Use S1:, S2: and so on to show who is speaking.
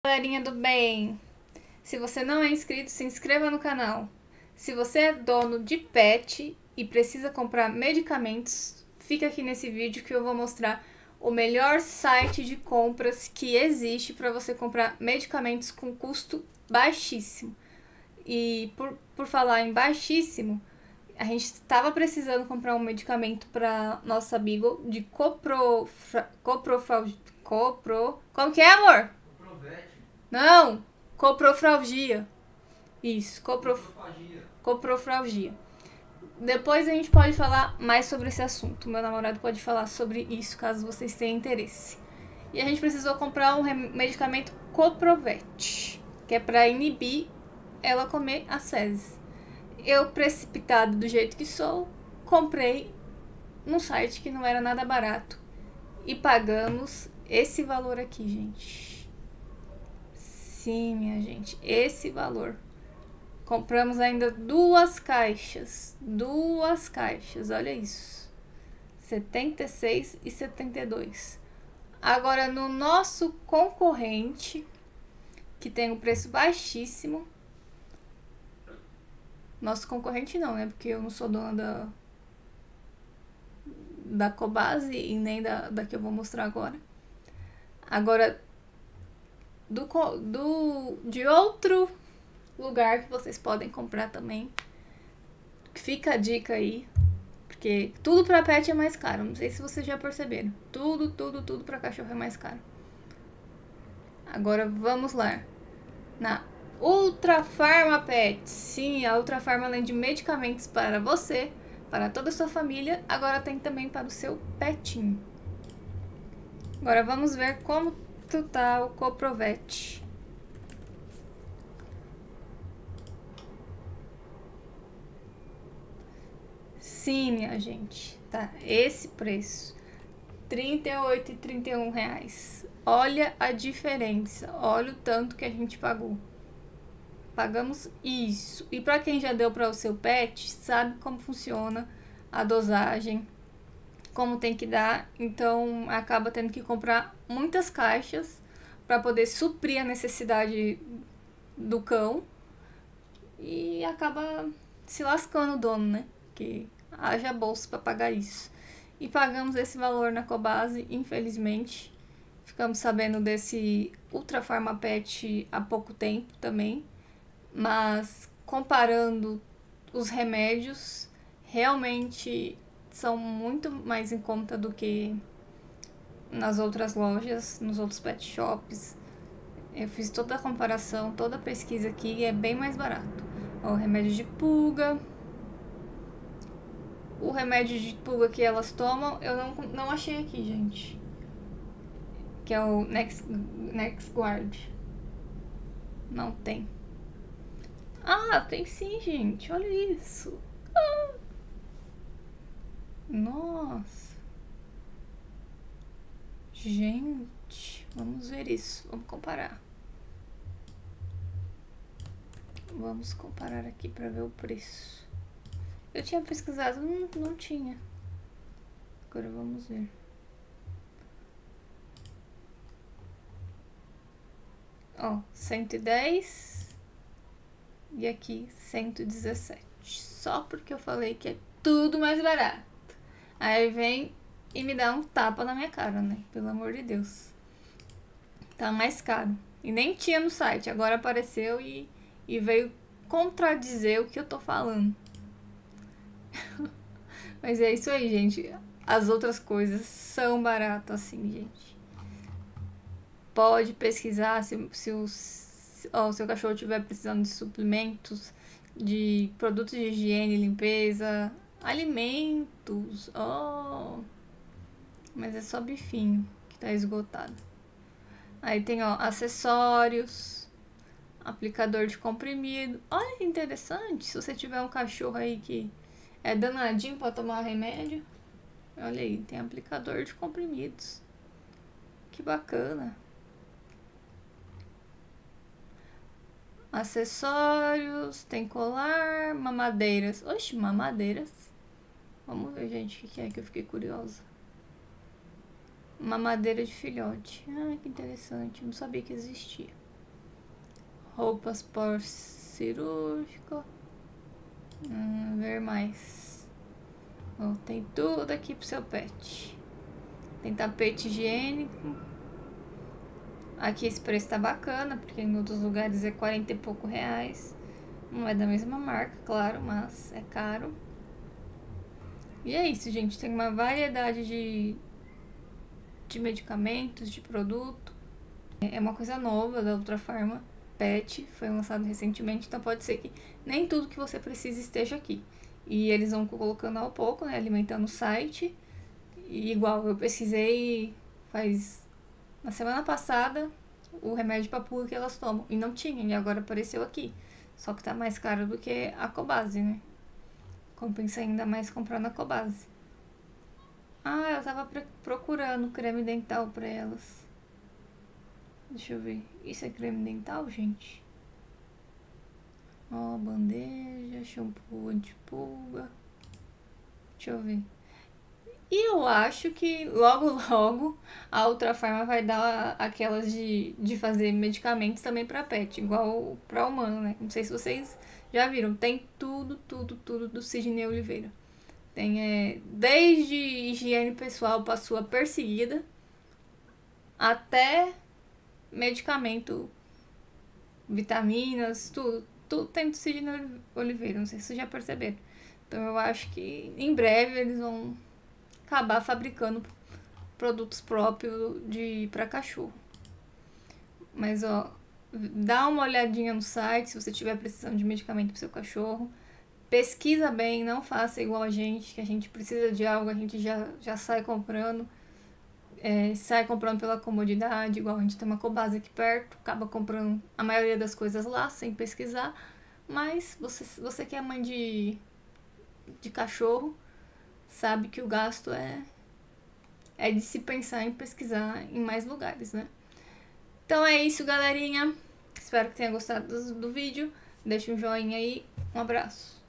S1: Galerinha do bem, se você não é inscrito, se inscreva no canal. Se você é dono de pet e precisa comprar medicamentos, fica aqui nesse vídeo que eu vou mostrar o melhor site de compras que existe para você comprar medicamentos com custo baixíssimo. E por falar em baixíssimo, a gente estava precisando comprar um medicamento para nossa Beagle de como que é, amor? Não, coprofralgia. Isso, coprofralgia. Depois a gente pode falar mais sobre esse assunto. Meu namorado pode falar sobre isso, caso vocês tenham interesse. E a gente precisou comprar um medicamento Coprovet, que é para inibir ela comer as fezes. Eu, precipitada do jeito que sou, comprei num site que não era nada barato. E pagamos esse valor aqui, gente. Sim, minha gente, esse valor. Compramos ainda duas caixas, olha isso. 76 e 72. Agora no nosso concorrente, que tem um preço baixíssimo. Nosso concorrente não, né? Porque eu não sou dona da Cobase e nem da que eu vou mostrar agora. Agora, de outro lugar que vocês podem comprar também. Fica a dica aí, porque tudo pra pet é mais caro. Não sei se vocês já perceberam. Tudo pra cachorro é mais caro. Agora vamos lá. Na Ultra Farma Pet. Sim, a Ultra Farma, além de medicamentos para você, para toda a sua família, agora tem também para o seu petinho. Agora vamos ver como tá o Coprovet. Sim, minha gente, tá esse preço, R$38 e R$31. Olha a diferença, olha o tanto que a gente pagou. Pagamos isso. E para quem já deu para o seu pet, sabe como funciona a dosagem, como tem que dar, então acaba tendo que comprar muitas caixas para poder suprir a necessidade do cão e acaba se lascando o dono, né? Que haja bolsa para pagar isso. E pagamos esse valor na Cobase, infelizmente. Ficamos sabendo desse Ultra Farma Pet há pouco tempo também. Mas comparando os remédios, realmente são muito mais em conta do que nas outras lojas, nos outros pet shops. Eu fiz toda a comparação, toda a pesquisa aqui e é bem mais barato. Ó, o remédio de pulga. O remédio de pulga que elas tomam, eu não achei aqui, gente. Que é o NexGard. Não tem. Ah, tem sim, gente. Olha isso. Ah. Nossa. Gente, vamos ver isso. Vamos comparar. Vamos comparar aqui para ver o preço. Eu tinha pesquisado, não tinha. Agora vamos ver. Ó, 110 e aqui 117. Só porque eu falei que é tudo mais barato. Aí vem e me dá um tapa na minha cara, né? Pelo amor de Deus. Tá mais caro. E nem tinha no site, agora apareceu e veio contradizer o que eu tô falando. Mas é isso aí, gente. As outras coisas são baratas, assim, gente. Pode pesquisar se o seu cachorro estiver precisando de suplementos, de produtos de higiene e limpeza, alimentos. Oh, mas é só bifinho que tá esgotado. Aí tem, ó, acessórios, aplicador de comprimido. Olha que interessante, se você tiver um cachorro aí que é danadinho pra tomar remédio. Olha aí, tem aplicador de comprimidos. Que bacana. Acessórios, tem colar, mamadeiras. Oxe, mamadeiras. Vamos ver, gente, o que é que eu fiquei curiosa. Mamadeira de filhote. Ah, que interessante, não sabia que existia. roupas pós-cirúrgico. Ver mais. Ó, tem tudo aqui pro seu pet. Tem tapete higiênico. Aqui esse preço tá bacana, porque em outros lugares é 40 e pouco reais. Não é da mesma marca, claro, mas é caro. E é isso, gente. Tem uma variedade de medicamentos, de produto. É uma coisa nova da Ultrafarma Pet, foi lançado recentemente, então pode ser que nem tudo que você precisa esteja aqui. E eles vão colocando ao pouco, né, alimentando o site. E igual, eu pesquisei na semana passada o remédio pra pulga que elas tomam. E não tinha, e agora apareceu aqui. Só que tá mais caro do que a Cobase, né? Compensa ainda mais comprar na Cobase. Ah, eu tava procurando creme dental pra elas. Deixa eu ver. Isso é creme dental, gente? Ó, bandeja, shampoo antipulga. Deixa eu ver. E eu acho que logo a Ultrafarma vai dar aquelas de fazer medicamentos também pra pet, igual pra humano, né? Não sei se vocês já viram. Tem tudo do Sidney Oliveira. Tem desde higiene pessoal pra sua perseguida até medicamento, vitaminas, tudo tem do Sidney Oliveira. Não sei se vocês já perceberam. Então eu acho que em breve eles vão acabar fabricando produtos próprios para cachorro. Mas ó, dá uma olhadinha no site se você tiver precisando de medicamento para seu cachorro. Pesquisa bem, não faça igual a gente, que a gente precisa de algo, a gente já sai comprando. Sai comprando pela comodidade, igual a gente tem uma Cobase aqui perto, acaba comprando a maioria das coisas lá sem pesquisar. Mas você que é mãe de cachorro, sabe que o gasto é de se pensar em pesquisar em mais lugares, né? Então é isso, galerinha. Espero que tenha gostado do vídeo. Deixa um joinha aí. Um abraço.